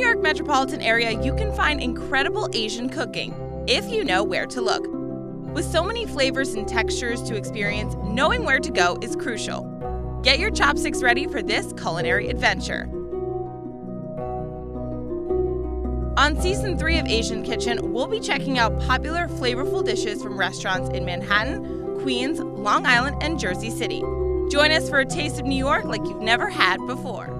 York Metropolitan area, you can find incredible Asian cooking if you know where to look. With so many flavors and textures to experience, knowing where to go is crucial. Get your chopsticks ready for this culinary adventure. On Season 3 of Asian Kitchen, we'll be checking out popular, flavorful dishes from restaurants in Manhattan, Queens, Long Island, and Jersey City. Join us for a taste of New York like you've never had before.